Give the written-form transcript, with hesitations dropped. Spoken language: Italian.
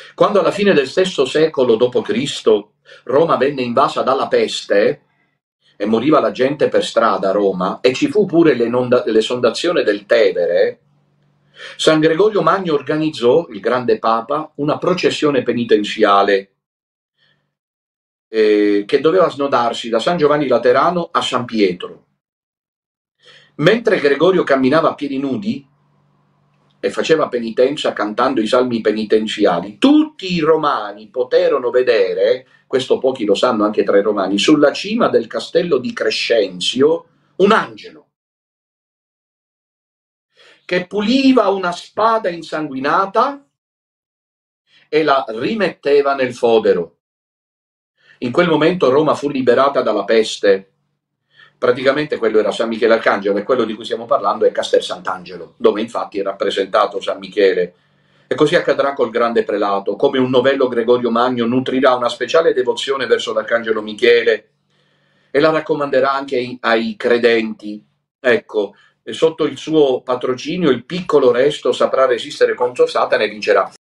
Quando alla fine del VI secolo d.C. Roma venne invasa dalla peste e moriva la gente per strada a Roma, e ci fu pure l'esondazione del Tevere, San Gregorio Magno organizzò, il grande Papa, una processione penitenziale che doveva snodarsi da San Giovanni Laterano a San Pietro. Mentre Gregorio camminava a piedi nudi e faceva penitenza cantando i salmi penitenziali, tutti i romani poterono vedere, questo pochi lo sanno anche tra i romani, sulla cima del castello di Crescenzio un angelo che puliva una spada insanguinata e la rimetteva nel fodero. In quel momento Roma fu liberata dalla peste. Praticamente quello era San Michele Arcangelo, e quello di cui stiamo parlando è Castel Sant'Angelo, dove infatti è rappresentato San Michele. E così accadrà col grande prelato, come un novello Gregorio Magno nutrirà una speciale devozione verso l'Arcangelo Michele e la raccomanderà anche ai credenti. Ecco, sotto il suo patrocinio il piccolo resto saprà resistere contro Satana e vincerà.